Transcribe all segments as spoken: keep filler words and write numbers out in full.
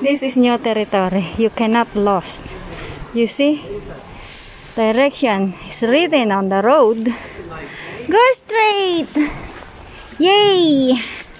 This is new territory. You cannot lost. You see? Direction is written on the road. Go straight! Yay!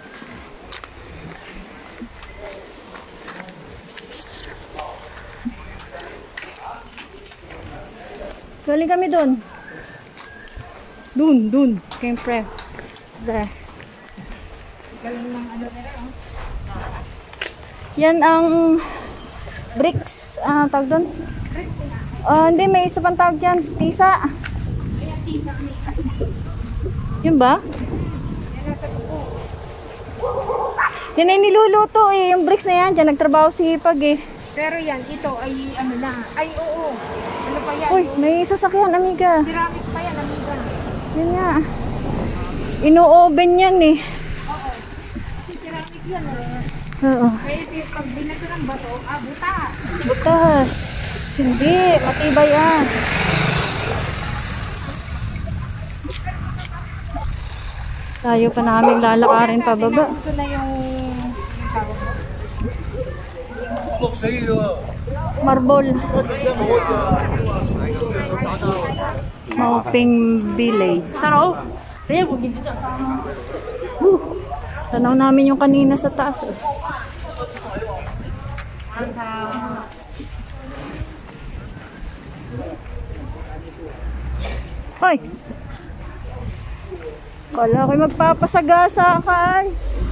Galing kami dun. Dun, dun. Siyempre. There. Galing ng ano nila, oh. Yan ang bricks. Ah, uh, tawag dun? Bricks na. Oh, hindi. May isa pang tawag dyan. Tisa. Ayan, tisa. Yun ba? Yan nasa kuko. Yan ay niluluto eh. Yung bricks na yan. Diyan nagtrabaho si Hipag eh. Pero yan, ito ay ano na. Ay, oo. Ano pa yan? Uy, may sasakyan, amiga. Ceramic pa yan, amiga. Yun nga. Ino-oven yan eh. Oo. Kasi ceramic yan eh. Oo. Kaya pag binato ng baso, ah, butas. Butas. Hindi, matibay yan. Tayo pa namin lalakarin pababa. Gusto na yung tawag mo. Marble. Mauping Village. Saro? Uh, tanaw namin yung kanina sa taas. Oh. Hoy! Kala ko'y magpapasagasa kay.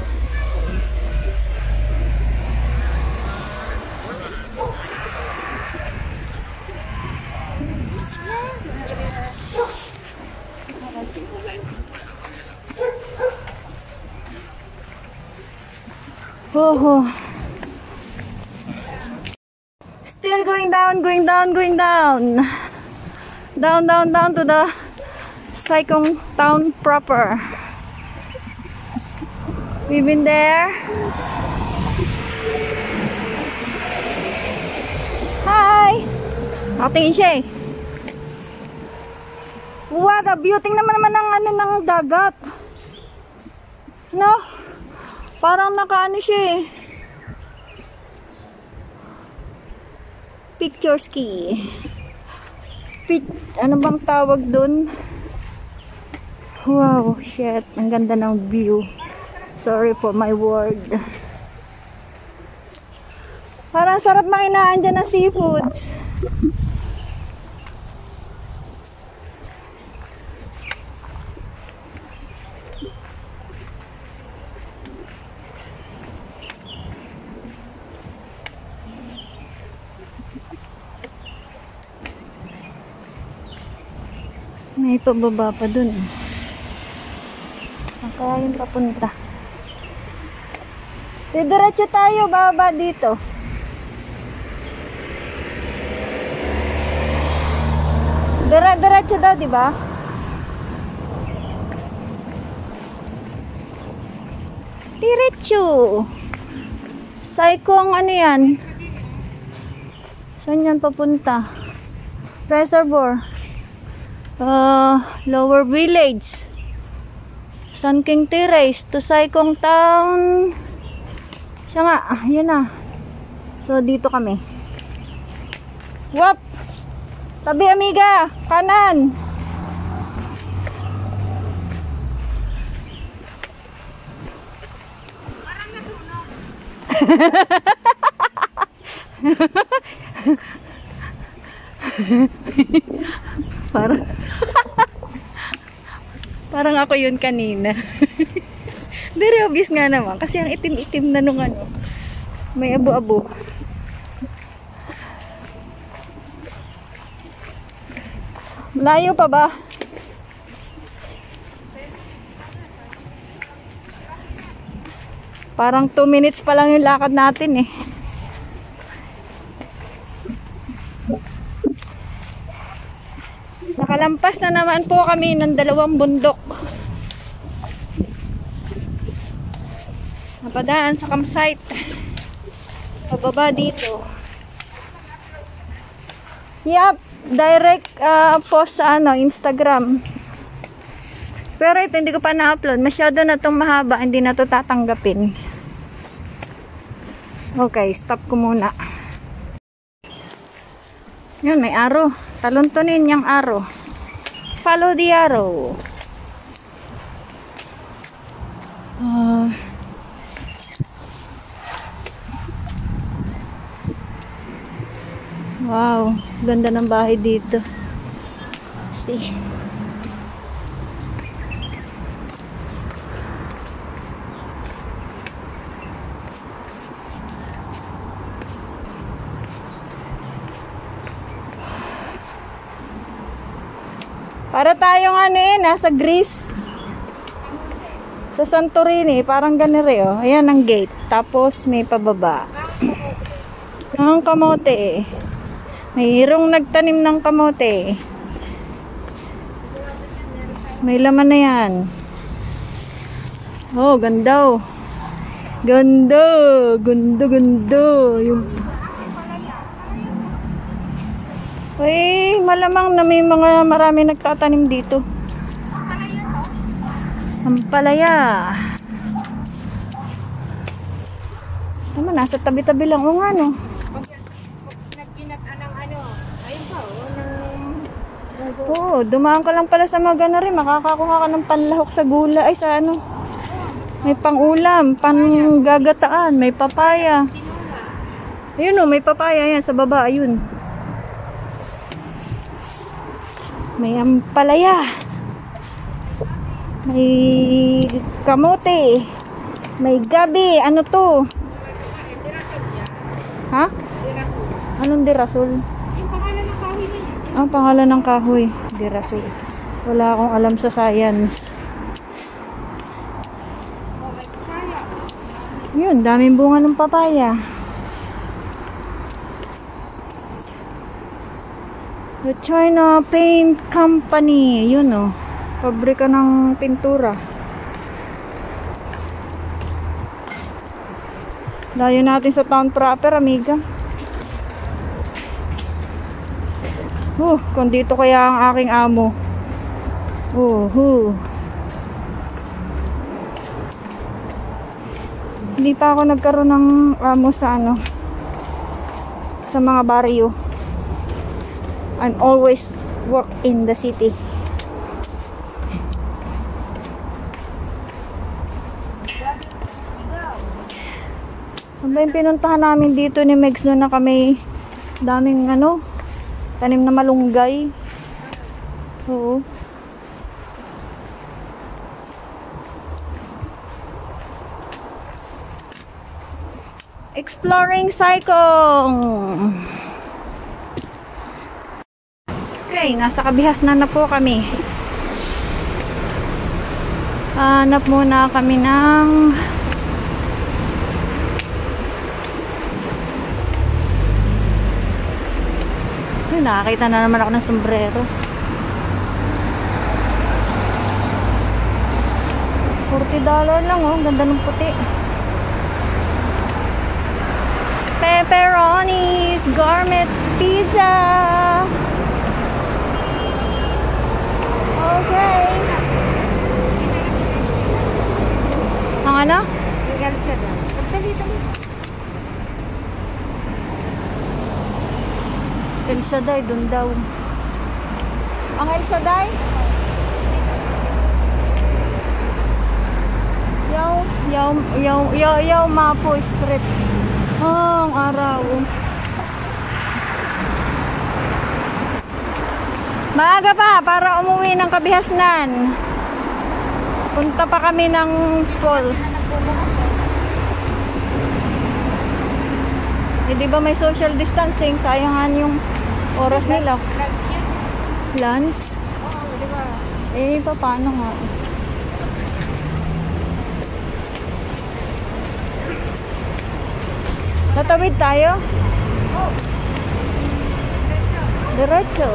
Oh, still going down, going down, going down. Down, down, down to the Sai-Kung town proper. We've been there. Hi! Nakatingin siya eh. What a beauty naman naman ng ano ng dagat. No? Parang nakaano siya eh. Picture ski. Pic ano bang tawag dun? Wow, shit. Ang ganda ng view. Sorry for my word. Parang sarap makinaan dyan ng seafoods. May pababa pa dun. Kaya yung papunta. Diretso tayo, baba dito. Dire-diretso daw, di ba? Diretso. Sai-Kung ano yan? Saan yan papunta? Reservoir. Uh, Lower Village. Sun King Terrace to Sai-Kung Town. Siya nga, yun na. So, dito kami. Wap! Tabi, amiga! Kanan! Parang nasunog. Parang parang ako yun kanina. Very obvious nga naman kasi ang itim-itim na nung ano, may abo-abo. Malayo pa ba? Parang two minutes pa lang yung lakad natin eh. Nakalampas na naman po kami ng dalawang bundok. Napadaan sa campsite. Pababa dito. Yup, direct uh, post sa ano, Instagram. Pero ito hindi ko pa na-upload. Masyado na itong mahaba, hindi na ito tatanggapin. Okay, stop ko muna. Yan, may arrow. Taluntunin yung arrow. Follow the arrow. Uh, wow, ganda ng bahay dito. See. Para tayong ano eh, nasa Greece. Sa Santorini, parang ganire oh. Ayan ang gate. Tapos may pababa. Ang kamote eh. Mayroong nagtanim ng kamote. May laman na yan. Oh, ganda oh. Ganda. Ganda, ganda. Yung Uy, malamang na may mga marami nagtatanim dito. Ampalaya. Tama, nasa tabi-tabi lang. O nga, no? Nagkinatan ng ano, ayun pa, o, ng... Oo, dumaan ka lang pala sa mga gana rin. Makakakuha ka ng panlahok sa gula. Ay, sa ano? May pang-ulam, pang-gagataan, may papaya. Ayun o, may papaya yan sa baba, ayun. May ampalaya. May kamote. May gabi. Ano to? Ha? Anong dirasol? Yung pangalan ng kahoy na yun. Ang pangalan ng kahoy. Dirasol. Wala akong alam sa science. Oh, may papaya. Yun, daming bunga ng papaya. The China Paint Company. Yun o. Oh. Pabrika ng pintura. Layo natin sa town proper, amiga. Uh, kung dito kaya ang aking amo. Uh, uh. Hindi pa ako nagkaroon ng amo sa ano. Sa mga baryo. I'm always work in the city. Saan ba yung pinuntahan namin dito ni Megs noon na kami daming ano, tanim na malunggay. Oo. Exploring Saikong. Okay, nasa Kabihasnan na po kami. Hanap muna kami ng Ay, nakakita na naman ako ng sombrero. forty dollars lang oh, ganda ng puti. Pepperoni's Gourmet Pizza. Okay. Ang ano? Legal siya daw. Dali, dali. El Shaddai, dun daw. Ang El Shaddai? Yaw, yaw, yaw, yaw, yaw, Mapo Street. Oh, ang araw. Maaga pa para umuwi ng Kabihasnan. Punta pa kami ng falls. Eh, di ba may social distancing? Sayangan yung oras nila. Lunch yan. Lunch? Oo, di ba? Eh, pa, paano nga? Tatawid tayo? Oh. Diretso.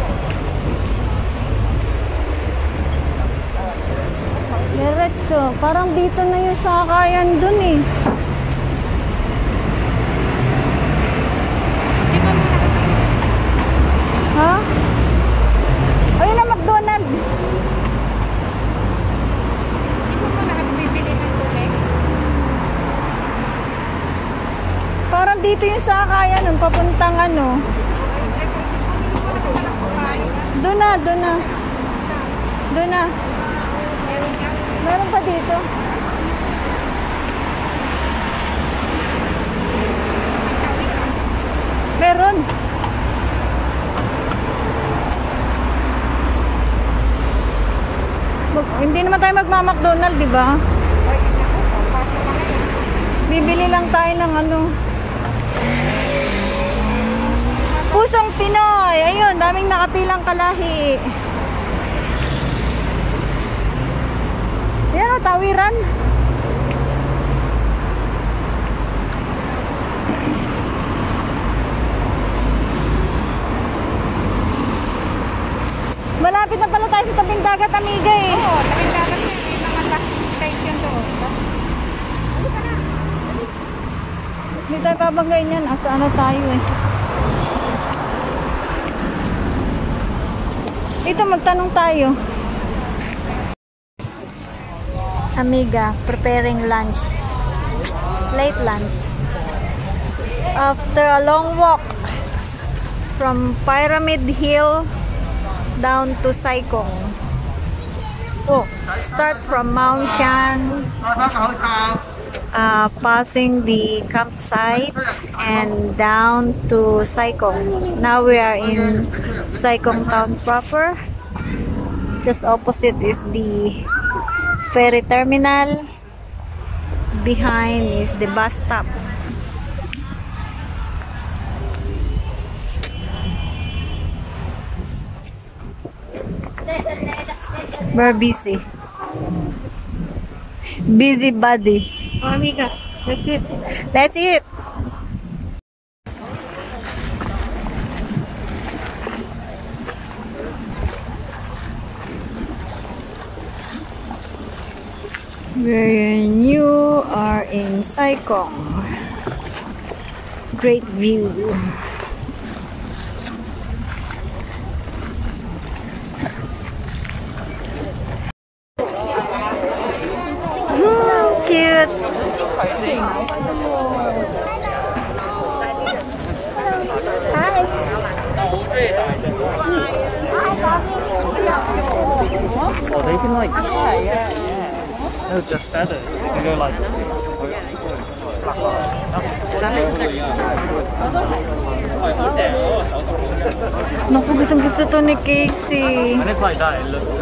Diretso. Parang dito na yung sakayan dun eh. Di ba mo nakapagpili? Ha? Ayun na, McDonald. Di ba mo nakapagpili ng tubig? dito yung sakayan nun, papuntang ano. Doon na, doon na. Doon na. Meron pa dito. Meron. Mag, hindi naman tayo magma-McDonald, di ba? Bibili lang tayo ng ano. Pusong Pinoy. Ayun, daming nakapilang kalahi. Ayan o, tawiran. Malapit na pala tayo sa tabing dagat, amiga eh. Oo, tabing dagat na. May mga bus station doon. Hindi tayo babanggain yan. Asa ano tayo eh. Dito magtanong tayo. Amiga, preparing lunch. Late lunch. After a long walk from Pyramid Hill down to Saikong. Oh, start from Mount Shan. Uh, passing the campsite and down to Saikong. Now we are in Saikong town proper. Just opposite is the ferry terminal. Behind is the bus stop. We're busy. Busy body. Oh, amiga, that's it. That's it. When you are in Saikong, great view. Mm, cute. Hi. Oh, they can like. No, just better. You can go like. Naku, gustong gusto to ni Casey. When it's like that, it looks.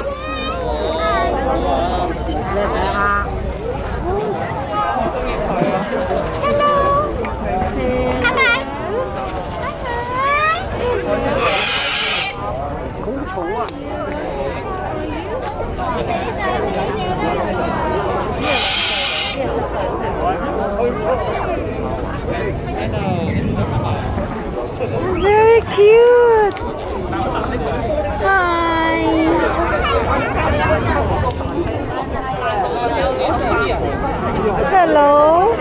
Very cute. Hi. Hello.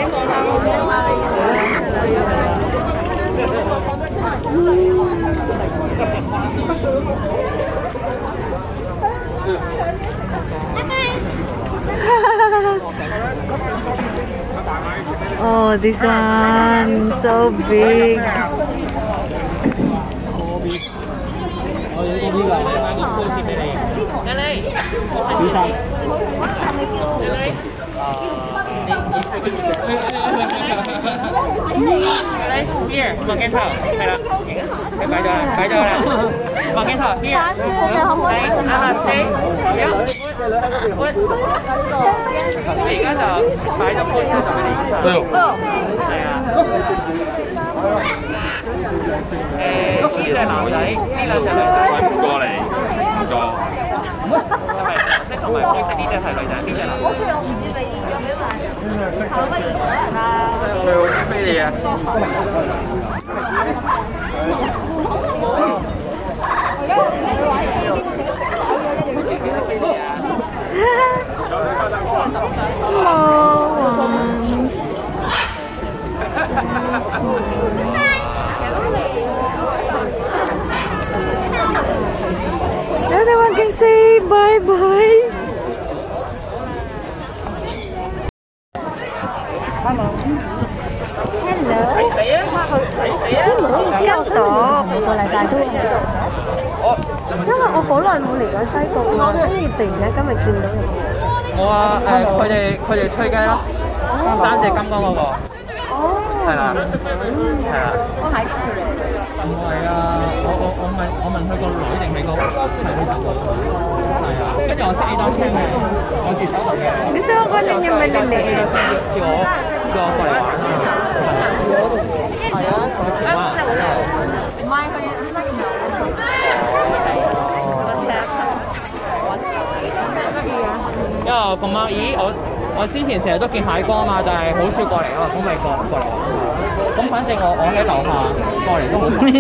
Oh, this one so big. Here, 放鏡頭，係啦，你擺咗啦，擺咗啦，放鏡頭，here，嚟，啱啦，stay，put，put，你而家就擺咗 put 喺度俾你影相，係啊，誒，呢隻男仔，呢兩隻女仔，唔過嚟，唔過，係咪紅色同埋灰色呢隻係女仔，邊隻男仔？佢好飛你啊！ Small ones. Everyone can say bye bye. Hello. 西貢啊，跟住突然間今日見到你。 我啊誒，佢哋佢哋吹雞咯，三隻金剛嗰個。哦。係啦。係啦。我喺呢度嚟。唔係啊，我我我問我問佢個女定係個係佢手個。係啊。跟住我識呢單車嘅，我接手嘅。 Gusto ko kunin yung maliliit. 叫我叫我過嚟玩啊。係啊。唔係佢西貢有。因為咁啱，咦我我之前成日都見蟹哥啊嘛，但係好少過嚟啊嘛，咁咪過過嚟玩。咁反正我我喺樓下過嚟都好快。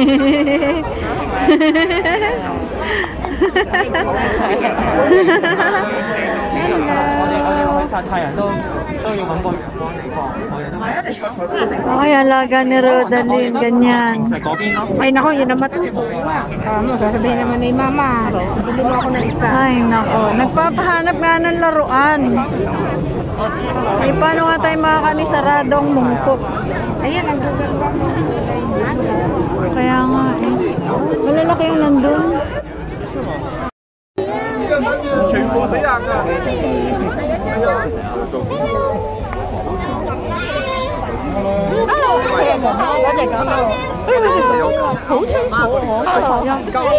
我哋我哋去曬太陽都都要揾個陽光地方，我哋都係。 Oh, yung alaga ni Rodalyn, ganyan. 其實嗰邊咯。 Ay, nako, yun ang matutuwa. Um, sasabihin naman ni Mama, bili mo ako ng isa. Ay, nako. Nagpapahanap nga ng laruan. Ay, paano nga tayo makakanisaradong mungkok? Ayan, ang gaganda mo. Kaya nga eh. Malalaki yung nandun. 全部死人㗎！ 嗰隻咁咯，好清楚喎。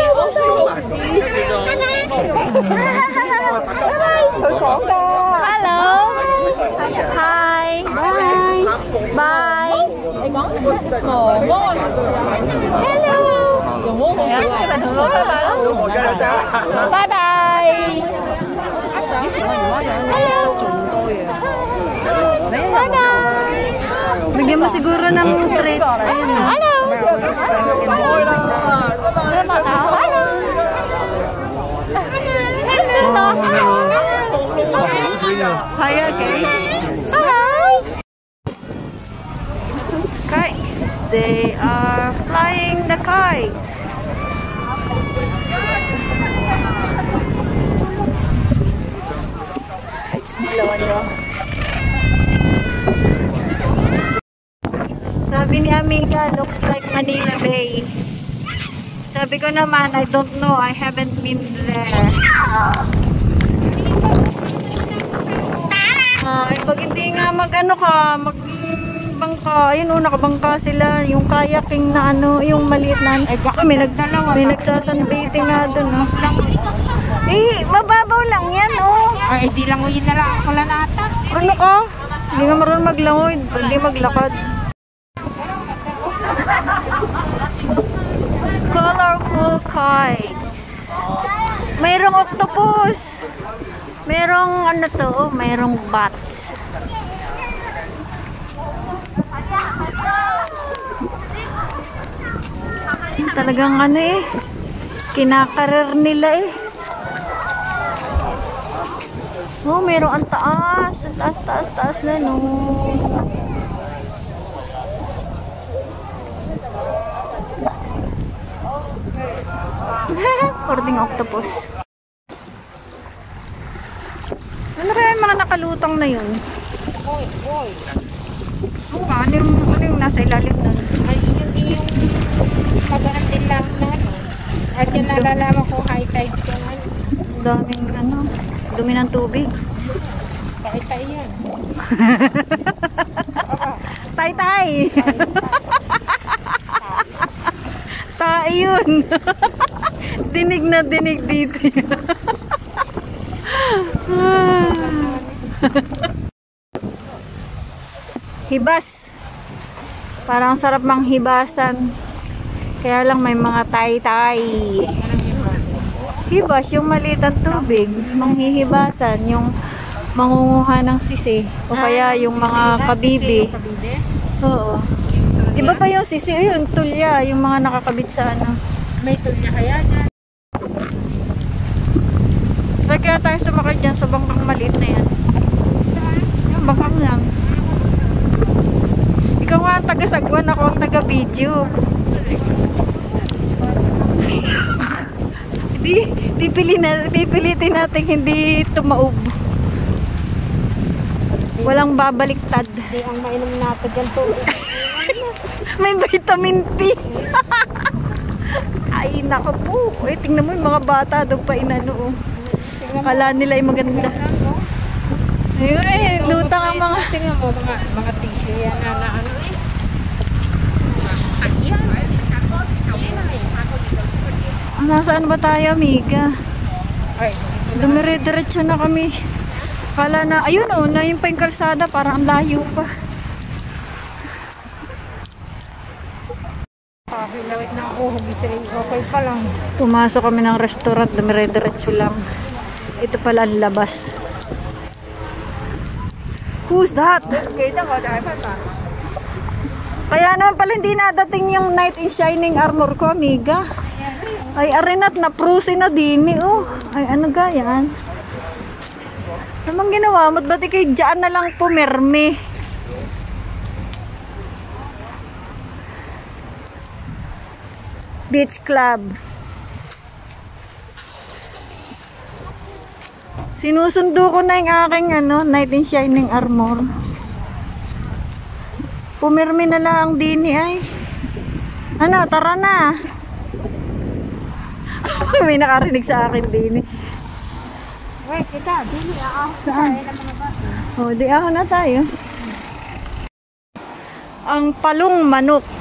佢講㗎。 Hello. Hi. Bye. Bye. 你講。 哦。Hello. 拜拜。Hello. Bye bye. Bigyan mo siguro ng treats. Ayun na. Hello. Hello. Hi again. Hi. Kites. They are flying the kites. Sabi ni Amiga, looks like Manila Bay. Sabi ko naman, I don't know. I haven't been there. Ay, pag hindi nga mag-ano ka, magbangka, yun o, nakabangka sila, yung kayaking na ano, yung maliit na, eh, baka may, nag, may nagsasunbathing nga dun, no? Eh, mababaw lang yan, oh. Ay, di lang uyin na lang ako lang ata. Ano ka? Hindi nga marunong maglangoy, hindi maglakad. Colorful kites. Mayroong octopus. Mayroong ano to, oh, mayroong bat. Talagang ano eh, kinakarir nila eh. Oh, mayroong ang taas. Taas, taas, taas na no. Ording octopus. Ano kaya yung mga nakalutang na yun? Oy, oy. Oo, ano yung, ano yung nasa ilalim nun? Ay, yun yung maganap din lang na ano. At yung nalalaman ko high tide ko ano. Ang daming ano, dumi ng tubig. Bakit tayo yan? Tay-tay! Tay yun! Dinig na dinig dito. Hibas. Parang sarap mang hibasan. Kaya lang may mga tay-tay. Hibas, yung maliit ang tubig. Manghihibasan, yung mangunguha ng sisi. O kaya yung mga kabibi. Oo. Iba pa yung sisi. Yung tulya, yung mga nakakabit sa ano. May tulya kaya dyan. Try kaya tayo sumakay dyan sa bangkang maliit na yan. Yung bangkang lang. Ikaw nga ang taga-sagwan, ako ang taga-video. Di, pipili na, pipilitin natin hindi tumaob. Walang babaliktad. Hindi ang mainom natin dyan to. May vitamin P. Ay, naku po. Ay, tingnan mo yung mga bata doon pa inano. Oh. Akala nila ay maganda. Ayun eh, lutang ang mga... Tingnan mo, mga, mga tissue yan na, na ano eh. Ayan. Nasaan ba tayo, amiga? Ay, Dumire-diretso na kami. Akala na, ayun oh, na yung pa yung kalsada, parang ang layo pa. ah, hilawit na ako, hugisay. Okay pa lang. Pumasok kami ng restaurant, dumire-diretso lang. Ito pala ang labas. Who's that? Kita ko, dahil pa pa. Kaya naman pala hindi nadating yung Knight in Shining Armor ko, amiga. Ay, arenat na prusi na din eh, oh. Ay, ano gayan? Anong ginawa mo? Ba't ikay dyan na lang pumirmi? Beach Club. Sinusundo ko na yung aking ano, Knight in Shining Armor. Pumirmi na lang din eh, ay. Ano, tara na. May nakarinig sa akin din eh. Wait, kita, dili ako. Saan? O, di ako na tayo. Ang palong manok.